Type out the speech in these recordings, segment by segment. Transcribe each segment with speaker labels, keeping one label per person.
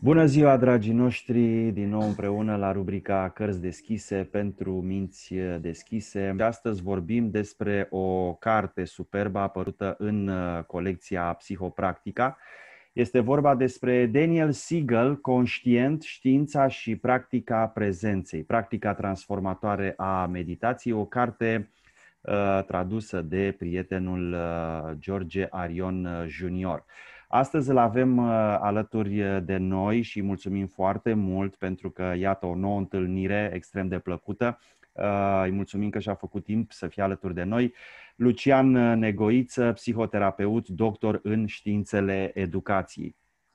Speaker 1: Bună ziua, dragii noștri, din nou împreună la rubrica Cărți deschise pentru minți deschise. Astăzi vorbim despre o carte superbă apărută în colecția Psihopractica. Este vorba despre Daniel Siegel, Conștient, știința și practica prezenței, practica transformatoare a meditației, o carte tradusă de prietenul George Arion Junior. Astăzi îl avem alături de noi și mulțumim foarte mult pentru că, iată, o nouă întâlnire extrem de plăcută. Îi mulțumim că și-a făcut timp să fie alături de noi. Lucian Negoiță, psihoterapeut, doctor în științele educației.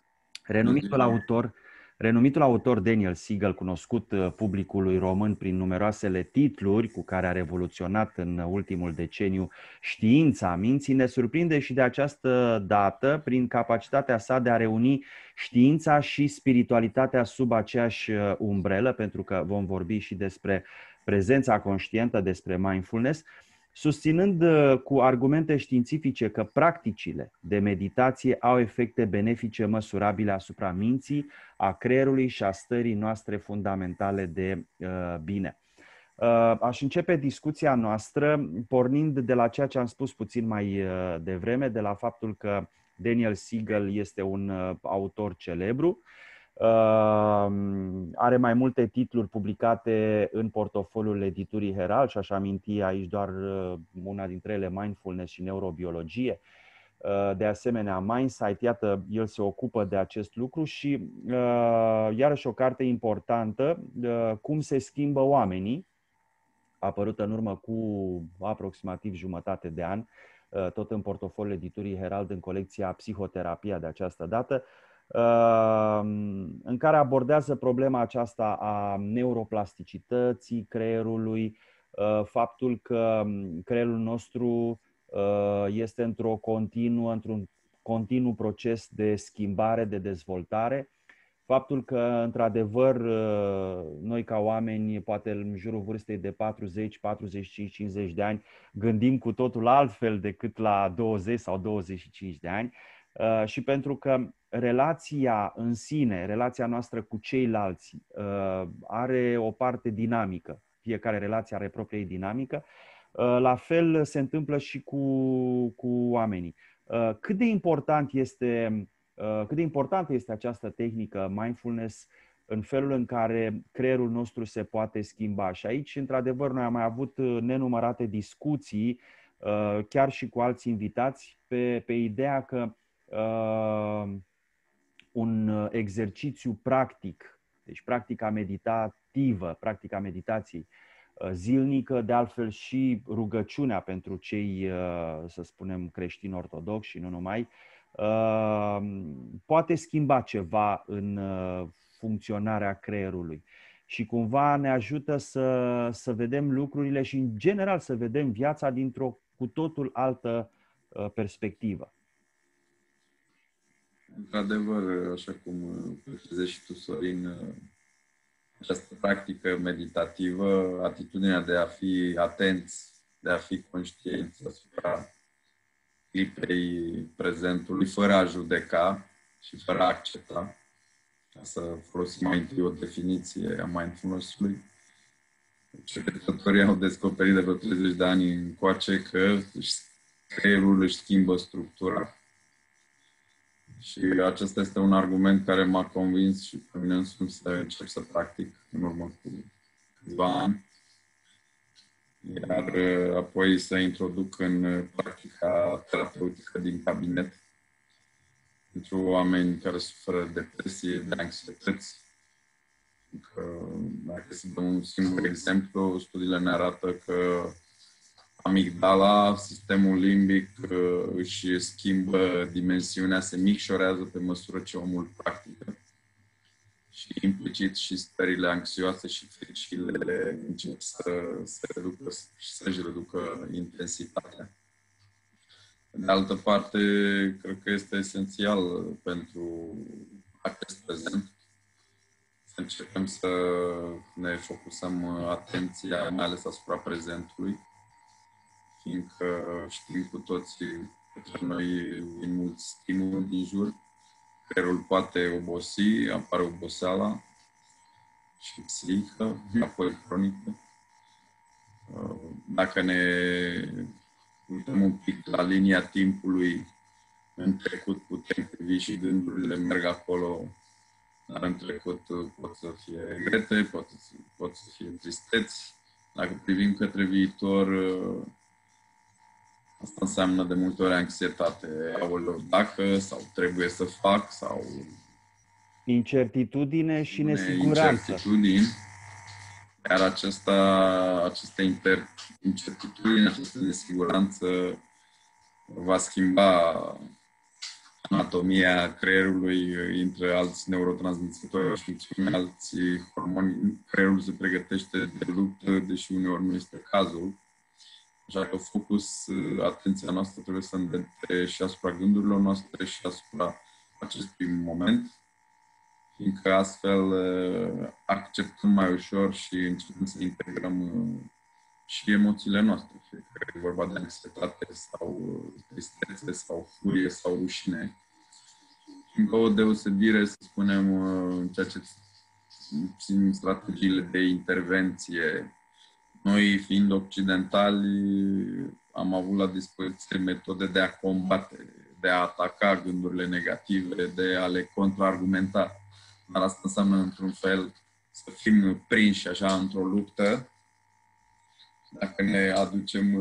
Speaker 1: Renumitul autor Daniel Siegel, cunoscut publicului român prin numeroasele titluri cu care a revoluționat în ultimul deceniu știința minții, ne surprinde și de această dată prin capacitatea sa de a reuni știința și spiritualitatea sub aceeași umbrelă, pentru că vom vorbi și despre prezența conștientă, despre mindfulness, susținând cu argumente științifice că practicile de meditație au efecte benefice măsurabile asupra minții, a creierului și a stării noastre fundamentale de bine. Aș începe discuția noastră pornind de la ceea ce am spus puțin mai devreme, de la faptul că Daniel Siegel este un autor celebru. Are mai multe titluri publicate în portofoliul editurii Herald și aș aminti aici doar una dintre ele, Mindfulness și Neurobiologie. De asemenea, Mindsight, iată, el se ocupă de acest lucru și iarăși o carte importantă, Cum se schimbă oamenii, apărută în urmă cu aproximativ jumătate de an, tot în portofoliul editurii Herald, în colecția Psihoterapia de această dată, în care abordează problema aceasta a neuroplasticității creierului, faptul că creierul nostru este într-un continuu proces de schimbare, de dezvoltare, faptul că, într-adevăr, noi ca oameni, poate în jurul vârstei de 40, 45, 50 de ani, gândim cu totul altfel decât la 20 sau 25 de ani, și pentru că relația în sine, relația noastră cu ceilalți, are o parte dinamică. Fiecare relație are propria ei dinamică. La fel se întâmplă și cu oamenii. Cât de importantă este această tehnică mindfulness în felul în care creierul nostru se poate schimba? Și aici, într-adevăr, noi am mai avut nenumărate discuții, chiar și cu alți invitați, pe ideea că un exercițiu practic, deci practica meditativă, practica meditației zilnică, de altfel și rugăciunea pentru cei, să spunem, creștini ortodoxi și nu numai, poate schimba ceva în funcționarea creierului și cumva ne ajută să vedem lucrurile și, în general, să vedem viața dintr-o cu totul altă perspectivă.
Speaker 2: Într-adevăr, așa cum precizezi și tu, Sorin, această practică meditativă, atitudinea de a fi atenți, de a fi conștienți asupra clipei prezentului, fără a judeca și fără a accepta, ca să folosim mai întâi o definiție a mindfulness-ului. Cercetătorii au descoperit de vreo 30 de ani încoace că creierul își schimbă structura. Și acesta este un argument care m-a convins și pe mine însumi să încep să practic în urmă cu câțiva ani. Iar apoi să introduc în practica terapeutică din cabinet pentru oameni care suferă de depresie, de anxietăți. Dacă să dăm un singur exemplu, studiile ne arată că amigdala, sistemul limbic, își schimbă dimensiunea, se micșorează pe măsură ce omul practică. Și implicit și stările anxioase și fricile încep să reducă și să-și reducă intensitatea. De altă parte, cred că este esențial pentru acest prezent să începem să ne focusăm atenția, mai ales asupra prezentului, fiindcă știm cu toții că noi vin mulți stimuli din jur creierul poate obosi, apare oboseala și psihică, apoi cronică. Dacă ne uităm un pic la linia timpului, în trecut putem privi și gândurile merg acolo, dar în trecut pot să fie regrete, pot să fie tristeți. Dacă privim către viitor, asta înseamnă de multe ori anxietate. Aoleu, dacă, sau trebuie să fac, sau...
Speaker 1: Incertitudine și nesiguranță.
Speaker 2: Incertitudini. Iar aceste incertitudini, această nesiguranță va schimba anatomia creierului, intră alți neurotransmițători, funcțiuni, alți hormoni. Creierul se pregătește de luptă, deși uneori nu este cazul. Așa că atenția noastră trebuie să îndrepte și asupra gândurilor noastre și asupra acestui moment, fiindcă astfel acceptăm mai ușor și începem să integrăm și emoțiile noastre, fie că e vorba de anxietate sau tristețe sau furie sau rușine. Încă o deosebire, să spunem, în ceea ce țin strategiile de intervenție. Noi, fiind occidentali, am avut la dispoziție metode de a combate, de a ataca gândurile negative, de a le contraargumenta. Dar asta înseamnă, într-un fel, să fim prinși așa într-o luptă. Dacă ne aducem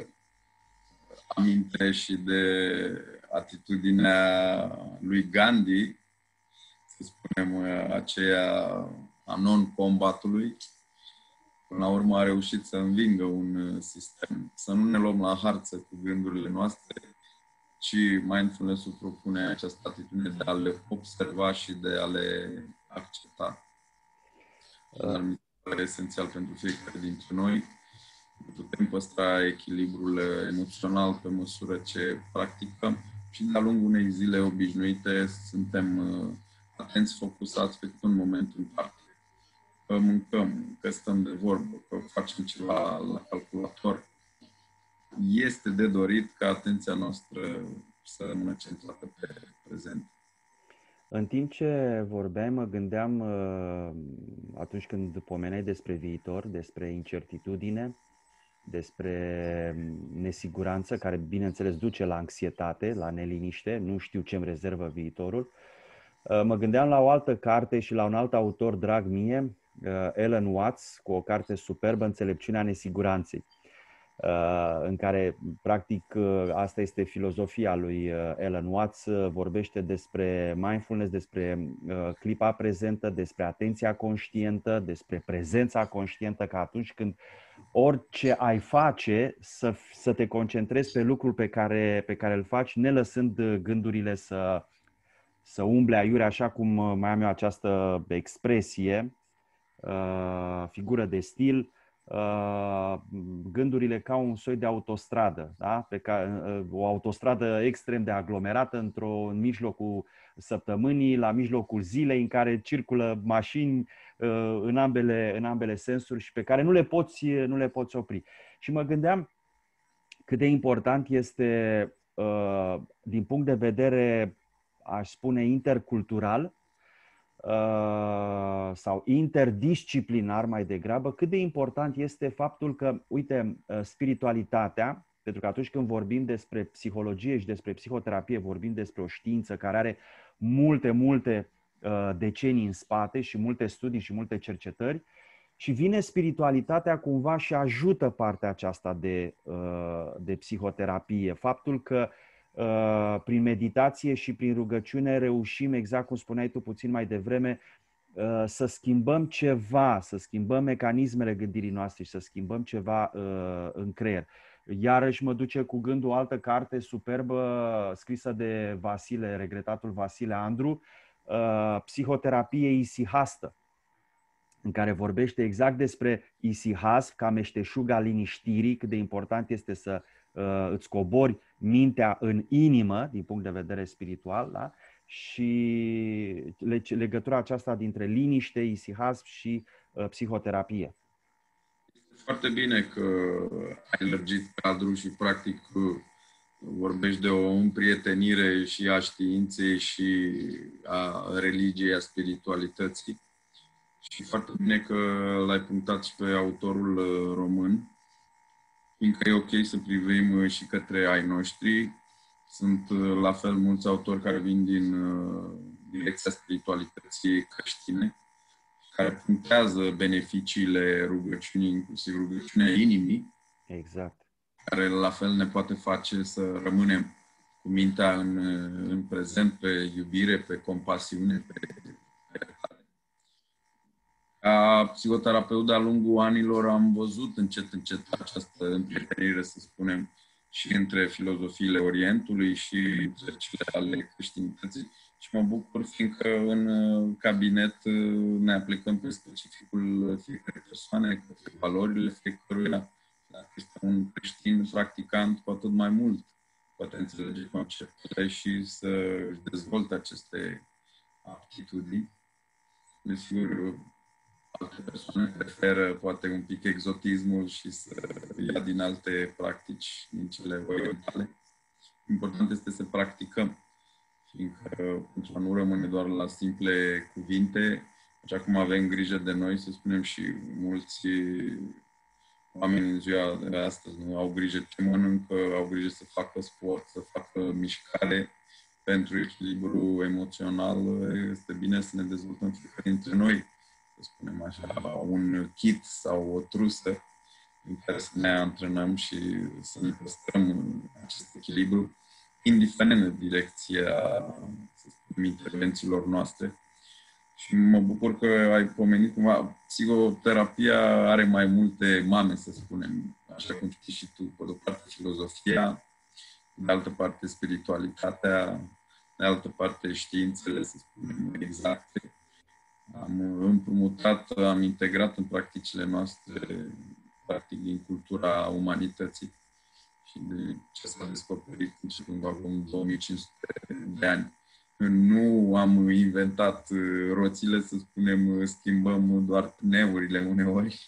Speaker 2: aminte și de atitudinea lui Gandhi, să spunem, aceea a non-combatului, până la urmă a reușit să învingă un sistem. Să nu ne luăm la harță cu gândurile noastre, ci mindfulness-ul propune această atitudine de a le observa și de a le accepta. Dar mi se pare esențial pentru fiecare dintre noi. Putem păstra echilibrul emoțional pe măsură ce practicăm și de-a lungul unei zile obișnuite suntem atenți, focusați pe un moment în parte. Că mâncăm, că stăm de vorbă, că facem ceva la calculator. Este de dorit ca atenția noastră să rămână centrată pe prezent.
Speaker 1: În timp ce vorbeai, mă gândeam, atunci când pomeneai despre viitor, despre incertitudine, despre nesiguranță, care, bineînțeles, duce la anxietate, la neliniște, nu știu ce-mi rezervă viitorul. Mă gândeam la o altă carte și la un alt autor drag mie, Alan Watts, cu o carte superbă, Înțelepciunea nesiguranței, în care, practic, asta este filozofia lui Alan Watts, vorbește despre mindfulness, despre clipa prezentă, despre atenția conștientă, despre prezența conștientă, că atunci când orice ai face, să te concentrezi pe lucrul pe care îl faci, ne lăsând gândurile să umble aiurea, așa cum mai am eu această expresie, figură de stil, gândurile ca un soi de autostradă, da? O autostradă extrem de aglomerată în mijlocul săptămânii, la mijlocul zilei, în care circulă mașini în ambele sensuri și pe care nu le poți opri. Și mă gândeam cât de important este, din punct de vedere, aș spune, intercultural sau interdisciplinar mai degrabă, cât de important este faptul că, uite, spiritualitatea, pentru că atunci când vorbim despre psihologie și despre psihoterapie, vorbim despre o știință care are multe decenii în spate și multe studii și multe cercetări, și vine spiritualitatea cumva și ajută partea aceasta de psihoterapie. Faptul că prin meditație și prin rugăciune reușim, exact cum spuneai tu puțin mai devreme, să schimbăm ceva, să schimbăm mecanismele gândirii noastre și să schimbăm ceva în creier. Iarăși mă duce cu gândul o altă carte superbă scrisă de Vasile, regretatul Vasile Andru, Psihoterapie isihastă, în care vorbește exact despre isihasp ca meșteșuga liniștirii, cât de important este să îți cobori mintea în inimă, din punct de vedere spiritual, da? Și legătura aceasta dintre liniște, isihasp și psihoterapie.
Speaker 2: Foarte bine că ai lărgit cadrul și, practic, vorbești de o împrietenire și a științei și a religiei, a spiritualității. Și foarte bine că l-ai punctat și pe autorul român, fiindcă e ok să privim și către ai noștri. Sunt la fel mulți autori care vin din direcția spiritualității creștine, care punctează beneficiile rugăciunii, inclusiv rugăciunea inimii.
Speaker 1: Exact.
Speaker 2: Care la fel ne poate face să rămânem cu mintea în prezent, pe iubire, pe compasiune, pe iertare. Ca psihoterapeut de-a lungul anilor am văzut încet această împrietenire, să spunem, și între filozofiile Orientului și între cele ale creștinității. Și mă bucur fiindcă în cabinet ne aplicăm pe specificul fiecare persoane, către valorile fiecăruia. Dacă este un creștin practicant, cu atât mai mult poate înțelege conceptele și să își dezvolte aceste aptitudini. Desigur, alte persoane preferă poate un pic exotismul și să ia din alte practici, din cele orientale. Important este să practicăm, fiindcă pentru a nu rămâne doar la simple cuvinte, așa cum avem grijă de noi, să spunem, și mulți oamenii în ziua de astăzi nu au grijă ce mănâncă, au grijă să facă sport, să facă mișcare pentru echilibru emoțional. Este bine să ne dezvoltăm fiecare dintre noi, să spunem așa, un kit sau o trusă în care să ne antrenăm și să ne păstrăm acest echilibru, indiferent de direcția, să spunem, intervențiilor noastre. Și mă bucur că ai pomenit cumva, psihoterapia are mai multe mame, să spunem, așa cum știi și tu, pe de o parte filozofia, de altă parte spiritualitatea, de altă parte științele, să spunem, exacte. Am împrumutat, am integrat în practicile noastre, practic din cultura umanității și de ce s-a descoperit începând acum 2500 de ani. Nu am inventat roțile, să spunem, schimbăm doar pneurile uneori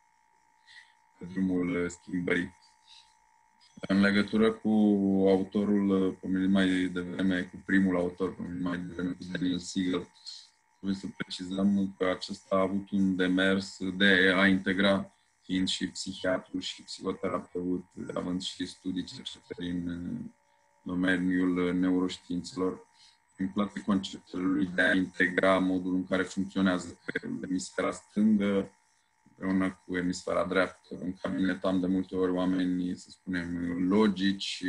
Speaker 2: pe drumul schimbării. În legătură cu autorul pomenit mai devreme, cu primul autor pomenit mai devreme, cu Daniel Siegel, trebuie să precizăm că acesta a avut un demers de a integra, fiind și psihiatru și psihoterapeut, având și studii cercetări în domeniul neuroștiințelor. Îmi place conceptul lui de a integra modul în care funcționează creierul, emisfera stângă împreună cu emisfera dreaptă. În cabinet am de multe ori oameni, să spunem, logici,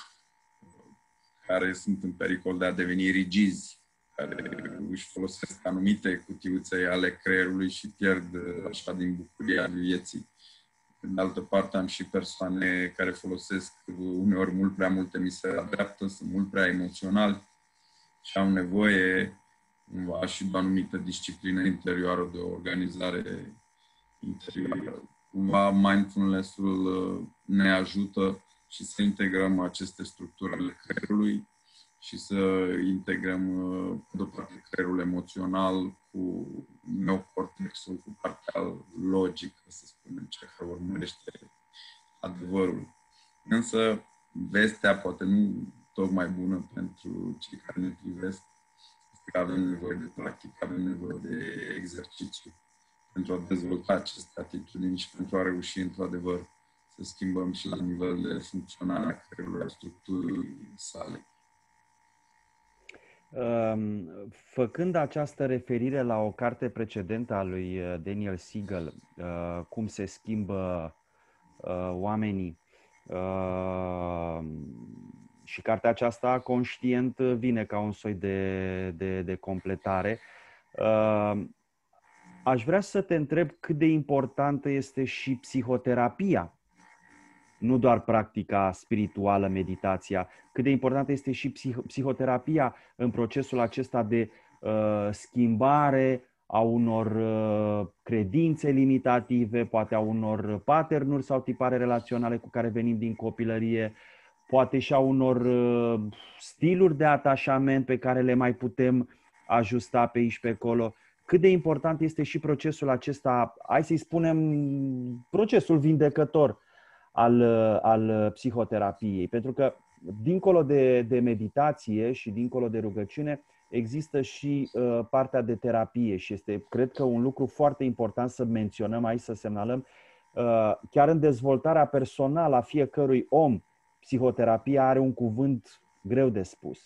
Speaker 2: care sunt în pericol de a deveni rigizi, care își folosesc anumite cutiuțe ale creierului și pierd așa din bucuria vieții. De altă parte, am și persoane care folosesc uneori mult prea mult emisfera dreaptă, sunt mult prea emoționali și au nevoie cumva și de o anumită disciplină interioară, de o organizare interioară. Cumva mindfulness-ul ne ajută și să integrăm aceste structuri ale creierului și să integrăm, pe de-o parte, creierul emoțional cu neocortexul, cu partea logică, să spunem, cea care urmărește adevărul. Însă, vestea, poate nu tocmai bună pentru cei care ne privesc, este că avem nevoie de practică, avem nevoie de exercițiu pentru a dezvolta aceste atitudini și pentru a reuși, într-adevăr, să schimbăm și la nivel de funcționare a creierului, a structurii sale.
Speaker 1: Făcând această referire la o carte precedentă a lui Daniel Siegel, cum se schimbă oamenii, și cartea aceasta conștient vine ca un soi de completare, aș vrea să te întreb cât de importantă este și psihoterapia, nu doar practica spirituală, meditația, cât de importantă este și psihoterapia în procesul acesta de schimbare a unor credințe limitative, poate a unor pattern-uri sau tipare relaționale cu care venim din copilărie, poate și a unor stiluri de atașament pe care le mai putem ajusta pe aici pe acolo. Cât de important este și procesul acesta, hai să-i spunem, procesul vindecător al psihoterapiei. Pentru că dincolo de meditație și dincolo de rugăciune, există și partea de terapie și este, cred că, un lucru foarte important să menționăm aici, să semnalăm, chiar în dezvoltarea personală a fiecărui om, psihoterapia are un cuvânt greu de spus.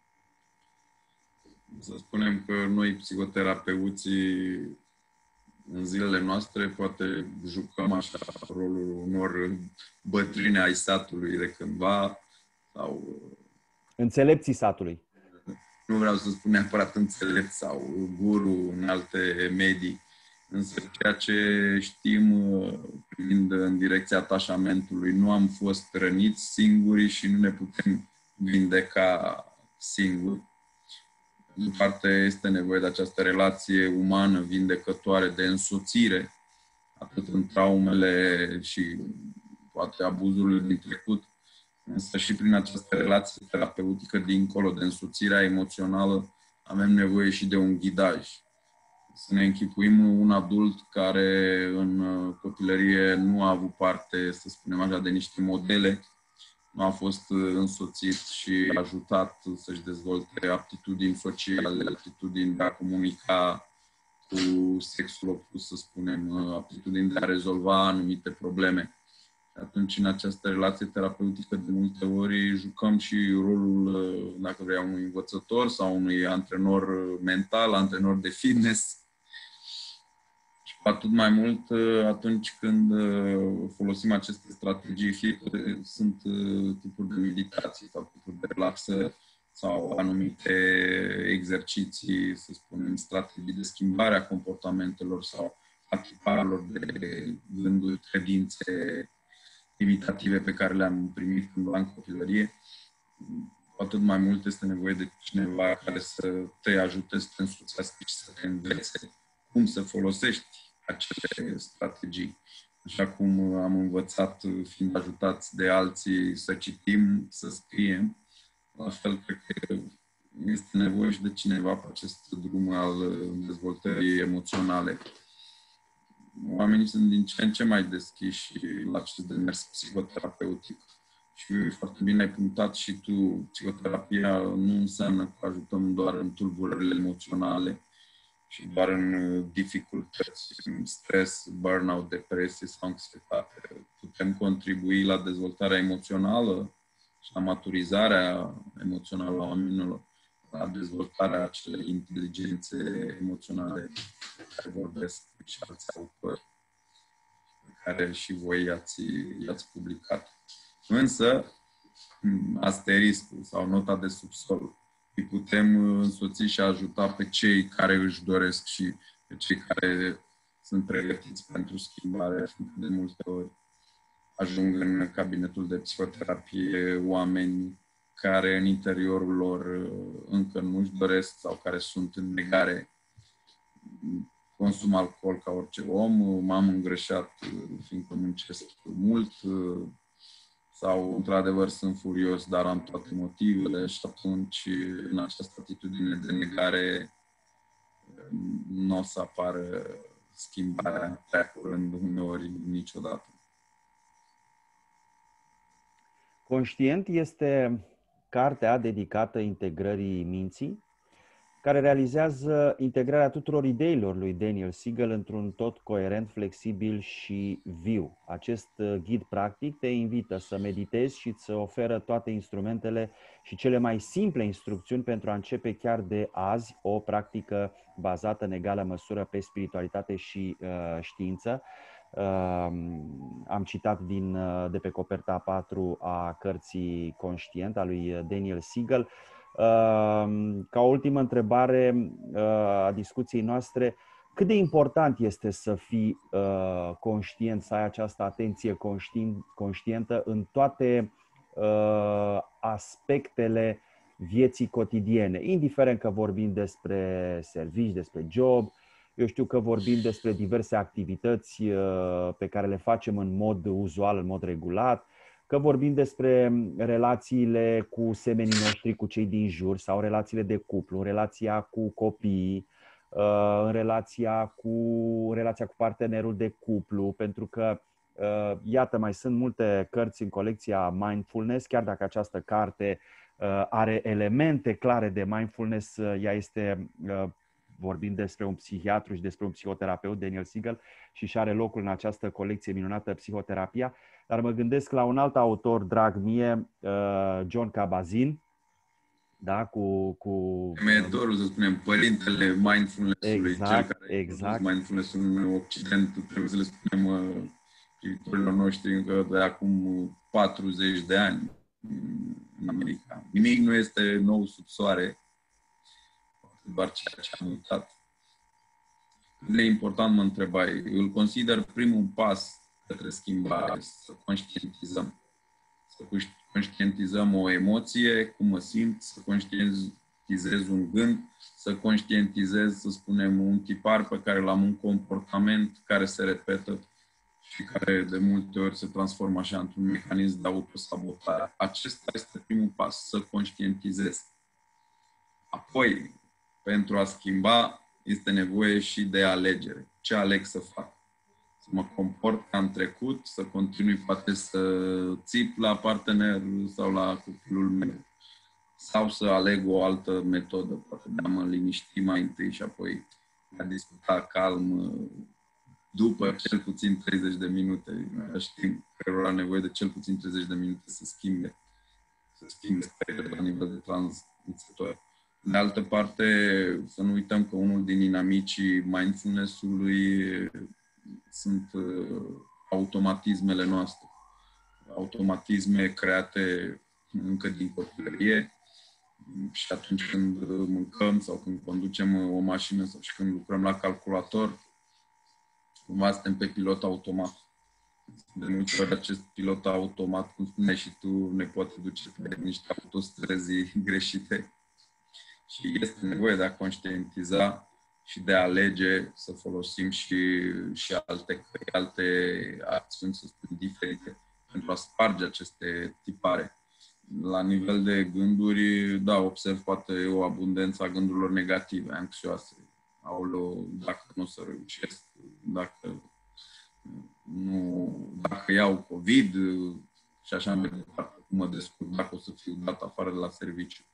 Speaker 2: Să spunem că noi, psihoterapeuții, în zilele noastre, poate jucăm așa rolul unor bătrâni ai satului de cândva, sau
Speaker 1: Înțelepții satului.
Speaker 2: nu vreau să spun neapărat înțelept sau guru în alte medii, însă ceea ce știm privind în direcția atașamentului, nu am fost răniți singuri și nu ne putem vindeca singuri. În parte este nevoie de această relație umană, vindecătoare, de însoțire, atât în traumele și poate abuzurile din trecut, însă și prin această relație terapeutică, dincolo de însoțirea emoțională, avem nevoie și de un ghidaj. Să ne închipuim un adult care în copilărie nu a avut parte, să spunem așa, de niște modele, nu a fost însoțit și ajutat să-și dezvolte aptitudini sociale, aptitudini de a comunica cu sexul opus, să spunem, aptitudini de a rezolva anumite probleme. Atunci, în această relație terapeutică, de multe ori jucăm și rolul, dacă vrei, unui învățător sau unui antrenor mental, antrenor de fitness. Și cu atât mai mult atunci când folosim aceste strategii, fie că sunt tipuri de meditații sau tipuri de relaxări sau anumite exerciții, să spunem, strategii de schimbare a comportamentelor sau a tiparelor de gânduri, credințe limitative pe care le-am primit cândva în copilărie, cu atât mai mult este nevoie de cineva care să te ajute, să te însuțească și să te învețe cum să folosești acele strategii. Așa cum am învățat, fiind ajutați de alții, să citim, să scriem, la fel cred că este nevoie și de cineva pe acest drum al dezvoltării emoționale. Oamenii sunt din ce în ce mai deschiși la acest demers psihoterapeutic. Și foarte bine ai punctat și tu, psihoterapia nu înseamnă că ajutăm doar în tulburările emoționale și doar în dificultăți, în stres, burnout, depresie sau anxietate. Putem contribui la dezvoltarea emoțională și la maturizarea emoțională a oamenilor, la dezvoltarea acelei inteligențe emoționale care vorbesc și alți autori, pe care și voi i-ați publicat. Însă, asteriscul sau nota de subsol, îi putem însoți și ajuta pe cei care își doresc și pe cei care sunt pregătiți pentru schimbare. De multe ori ajung în cabinetul de psihoterapie oameni care în interiorul lor încă nu-și doresc sau care sunt în negare. Consum alcool ca orice om, m-am îngrășat fiindcă muncesc mult sau într-adevăr sunt furios, dar am toate motivele și atunci în această atitudine de negare nu o să apară schimbarea prea curând, uneori niciodată.
Speaker 1: Conștient este cartea dedicată integrării minții, care realizează integrarea tuturor ideilor lui Daniel Siegel într-un tot coerent, flexibil și viu. Acest ghid practic te invită să meditezi și îți oferă toate instrumentele și cele mai simple instrucțiuni pentru a începe chiar de azi o practică bazată în egală măsură pe spiritualitate și știință. Am citat de pe coperta 4 a cărții Conștient a lui Daniel Siegel. Ca o ultimă întrebare a discuției noastre, cât de important este să fii conștient, să ai această atenție conștientă în toate aspectele vieții cotidiene, indiferent că vorbim despre servici, despre job, eu știu că vorbim despre diverse activități pe care le facem în mod uzual, în mod regulat, că vorbim despre relațiile cu semenii noștri, cu cei din jur sau relațiile de cuplu, relația cu copiii, relația cu partenerul de cuplu, pentru că Iată, mai sunt multe cărți în colecția Mindfulness, chiar dacă această carte are elemente clare de mindfulness, ea este, vorbim despre un psihiatru și despre un psihoterapeut, Daniel Siegel, și are locul în această colecție minunată, Psihoterapia. Dar mă gândesc la un alt autor drag mie, Jon Kabat-Zinn, da,
Speaker 2: Mentorul, să spunem, părintele mindfulness-ului,
Speaker 1: exact,
Speaker 2: cel care a
Speaker 1: exact.
Speaker 2: introdus mindfulness-ul în Occident, trebuie să le spunem privitorilor noștri încă de acum 40 de ani în America. Nimic nu este nou sub soare, doar ceea ce a mutat. Cât de important mă întrebai, îl consider primul pas către schimbare, să conștientizăm. Să conștientizăm o emoție, cum mă simt, să conștientizez un gând, să conștientizez, să spunem, un tipar pe care l-am, un comportament care se repetă și care de multe ori se transformă așa într-un mecanism de autosabotare. Acesta este primul pas, să conștientizez. Apoi, pentru a schimba, este nevoie și de alegere. Ce aleg să fac? Să mă comport ca în trecut, să continui poate să țip la partener sau la copilul meu. Sau să aleg o altă metodă, poate de a mă liniști mai întâi și apoi a discuta calm după cel puțin 30 de minute. Știm că era nevoie de cel puțin 30 de minute să schimbe stările la nivel de transmițător. De altă parte, să nu uităm că unul din inamicii mindfulness-ului sunt automatismele noastre. Automatisme create încă din copilărie și atunci când mâncăm sau când conducem o mașină sau și când lucrăm la calculator, cumva suntem pe pilot automat. De multe ori acest pilot automat, cum spuneai și tu, ne poate duce pe niște autostrăzi greșite. Și este nevoie de a conștientiza și de a alege să folosim și alte acțiuni, să spun, diferite pentru a sparge aceste tipare. La nivel de gânduri, da, observ poate o abundență a gândurilor negative, anxioase. Aoleu, dacă nu o să reușesc, dacă iau COVID și așa mai departe, cum mă descurc, dacă o să fiu dat afară de la serviciu.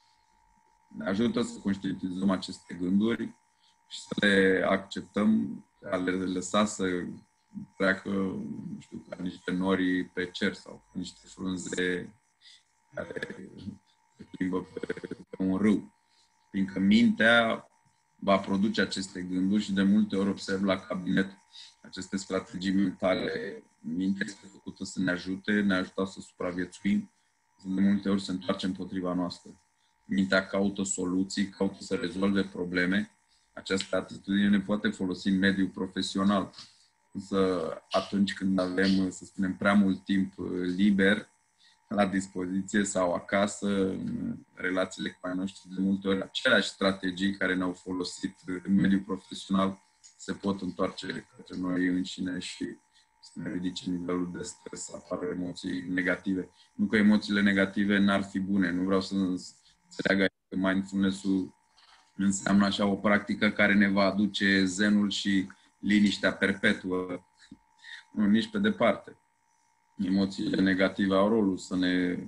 Speaker 2: Ne ajută să conștientizăm aceste gânduri și să le acceptăm, a le lăsa să treacă, nu știu, ca niște nori pe cer sau ca niște frunze care se plimbă pe un râu. Fiindcă mintea va produce aceste gânduri și de multe ori observ la cabinet aceste strategii mentale. Mintea este făcută să ne ajute, ne ajută să supraviețuim, de multe ori se întoarce împotriva noastră. Mintea caută soluții, caută să rezolve probleme. Această atitudine ne poate folosi în mediul profesional. Însă atunci când avem, să spunem, prea mult timp liber la dispoziție sau acasă, în relațiile cu ai noștri, de multe ori aceleași strategii care ne-au folosit în mediul profesional se pot întoarce către noi înșine și să ne ridice nivelul de stres, să apară emoții negative. Nu că emoțiile negative n-ar fi bune, nu vreau să înțeleagă că mindfulness-ul înseamnă așa o practică care ne va aduce zenul și liniștea perpetuă. Nu, nici pe departe. Emoțiile negative au rolul să ne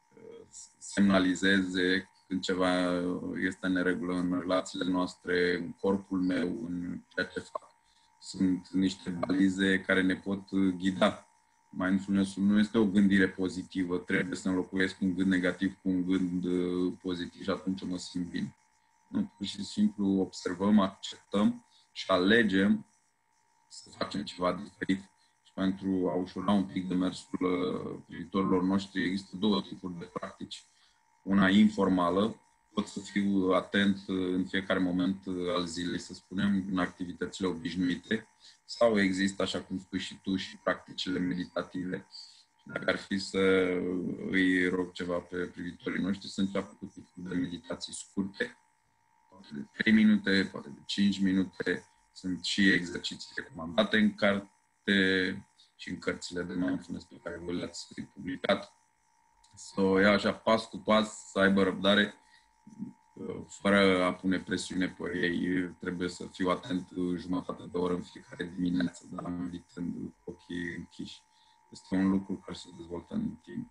Speaker 2: semnalizeze când ceva este în neregulă în relațiile noastre, în corpul meu, în ceea ce fac. Sunt niște balize care ne pot ghida. Mindfulness-ul nu este o gândire pozitivă. Trebuie să înlocuiesc un gând negativ cu un gând pozitiv și atunci mă simt bine. Nu, pur și simplu observăm, acceptăm și alegem să facem ceva diferit. Și pentru a ușura un pic demersul privitorilor noștri, există două tipuri de practici. Una informală, pot să fiu atent în fiecare moment al zilei, să spunem, în activitățile obișnuite, sau există, așa cum spui și tu, și practicile meditative. Dacă ar fi să îi rog ceva pe privitorii noștri, să înceapă cu tipul de meditații scurte, poate de 3 minute, poate de 5 minute. Sunt și exerciții recomandate în carte și în cărțile de mindfulness pe care voi le-ați publicat. Să o ia așa pas cu pas, să aibă răbdare, fără a pune presiune pe ei. Trebuie să fiu atent jumătate de oră în fiecare dimineață, dar meditând o ochii închiși. Este un lucru care se dezvoltă în timp.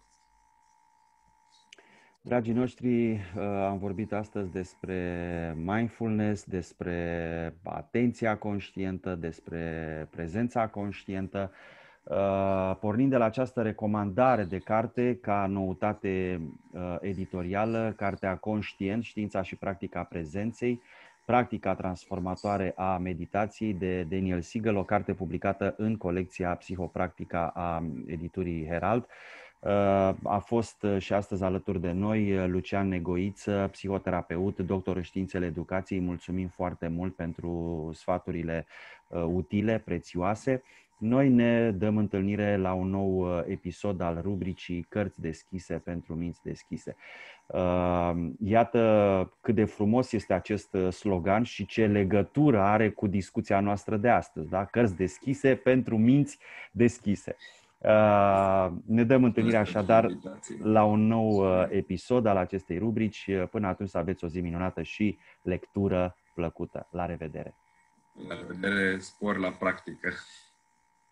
Speaker 1: Dragii noștri, am vorbit astăzi despre mindfulness, despre atenția conștientă, despre prezența conștientă, pornind de la această recomandare de carte ca noutate editorială, cartea Conștient, știința și practica prezenței, practica transformatoare a meditației de Daniel Siegel, o carte publicată în colecția Psihopractica a editurii Herald. A fost și astăzi alături de noi Lucian Negoiță, psihoterapeut, doctor în științele educației. Mulțumim foarte mult pentru sfaturile utile, prețioase. Noi ne dăm întâlnire la un nou episod al rubricii Cărți deschise pentru minți deschise. Iată cât de frumos este acest slogan și ce legătură are cu discuția noastră de astăzi, da? Cărți deschise pentru minți deschise. Ne dăm întâlnire așadar la un nou episod al acestei rubrici. Până atunci să aveți o zi minunată și lectură plăcută. La revedere!
Speaker 2: La revedere, spor la practică!